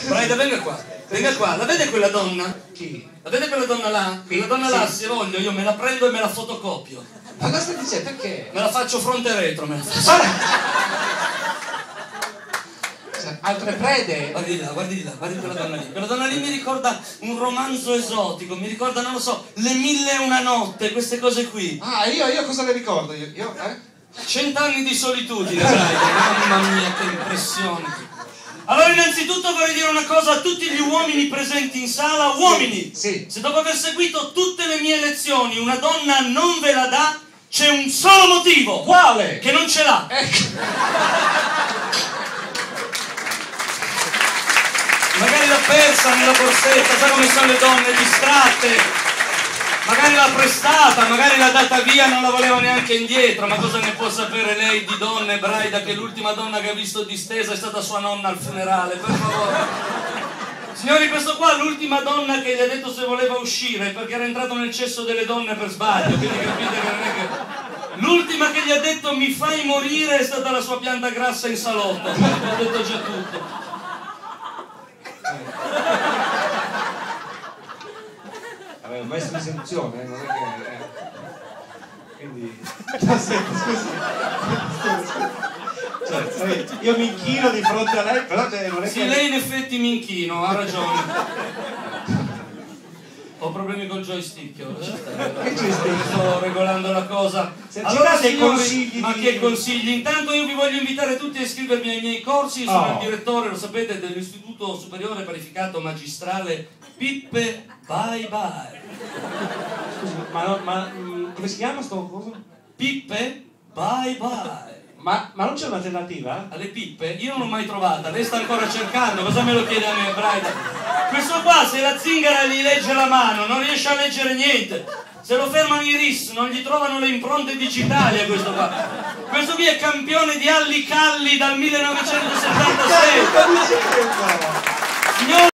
Braida, venga qua. Venga qua. La vede quella donna? Chi? La vede quella donna là? Quella donna là, se voglio, io me la prendo e me la fotocopio. Ma cosa stai dicendo? Perché? Me la faccio fronte e retro, me la faccio. Altre prede? Guardi là, guardi là, guardi quella donna lì. Quella donna lì mi ricorda un romanzo esotico, mi ricorda, non lo so, Le 1001 notte, queste cose qui. Ah, io cosa le ricordo? Io 100 anni di solitudine, Braida. Mamma mia, che impressione. Allora, innanzitutto vorrei dire una cosa a tutti gli uomini presenti in sala. Uomini, sì. Se dopo aver seguito tutte le mie lezioni una donna non ve la dà, c'è un solo motivo. Quale? Che non ce l'ha. Magari l'ha persa nella borsetta, sa come sono le donne distratte. Magari l'ha prestata, magari l'ha data via, non la voleva neanche indietro. Ma cosa ne può sapere lei di donne, Braida, che l'ultima donna che ha visto distesa è stata sua nonna al funerale, per favore. Signori, questo qua è l'ultima donna che gli ha detto se voleva uscire, perché era entrato nel cesso delle donne per sbaglio, quindi capite che non è che... L'ultima che gli ha detto mi fai morire è stata la sua pianta grassa in salotto, ho detto già tutto. Vabbè, un maestro di seduzione, non è che... Quindi... No, senti, scusi. Cioè, io mi inchino di fronte a lei, però non è Sì, che... lei in effetti mi inchino, ha ragione. Ho problemi col joystick. Che joystick? Sto regolando la cosa. Se Allora, ci date signori, consigli ma di... che consigli? Intanto io vi voglio invitare tutti a iscrivervi ai miei corsi. Io sono il direttore, lo sapete, dell'Istituto Superiore Parificato Magistrale Pippe Bye Bye. Scusi, ma come si chiama sto coso? Pippe Bye Bye. Ma non c'è un'alternativa? Alle pippe? Io non l'ho mai trovata, lei sta ancora cercando, cosa me lo chiede a me, Braida? Questo qua, se la zingara gli legge la mano, non riesce a leggere niente. Se lo fermano i RIS, non gli trovano le impronte digitali a questo qua. Questo qui è campione di Alli Calli dal 1976. Signor